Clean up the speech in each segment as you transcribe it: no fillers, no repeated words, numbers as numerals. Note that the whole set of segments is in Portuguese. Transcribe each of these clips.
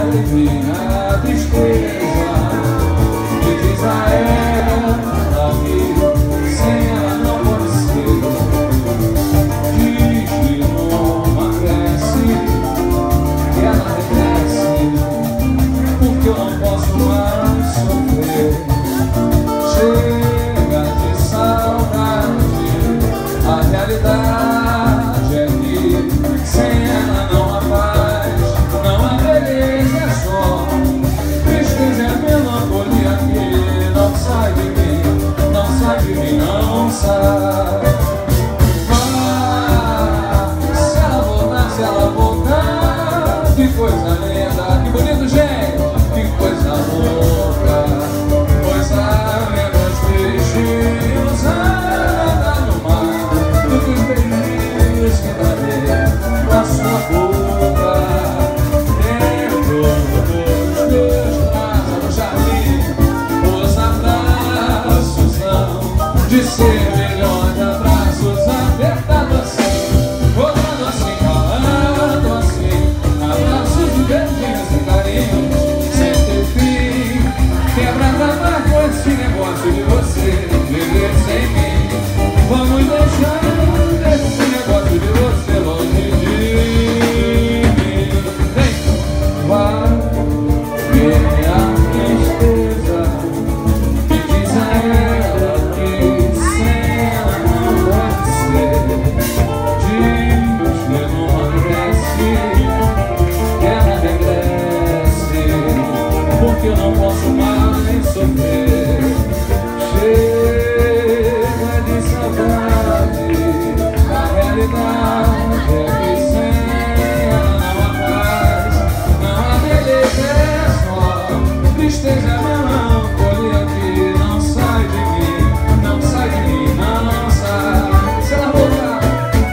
minha tristeza. Me diz a ela que sem ela não pode ser. Diz que numa cresce, que ela regresse, porque eu não posso mais sofrer. Chega de saudade, a realidade é que sem ela não há paz, não há beleza, é só tristeza, é melancolia que não sai de mim, não sai de mim, não sai. Mas se ela voltar, que coisa linda, que bonito, gente, que coisa louca, coisa menos triste, usada no mar, do que os beijos que darei na sua boca, dentro dos teus braços no jardim, os abraços são de ser milhões de abraços apertados assim, rodando assim, calando assim, abraços de beijinhos e carinhos, sem ter fim, quebrando a mar com esse negócio de você viver sem mim. Vamos deixar esse negócio de você longe de mim. Vem, vai, minha tristeza, me diz a ela que sem ela não pode ser. Diz que não amadurece, que ela regresse, porque eu não posso mais sofrer. Chega de saudade, a realidade é que sem ela não há paz, não há beleza, é só tristeza, melancolia que não sai de mim, não sai de mim, não sai. Se ela voltar,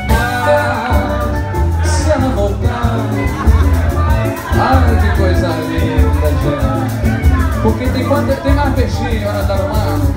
se ela voltar, ai que coisa linda, gente. Porque tem mais peixinho, ela tá no mar.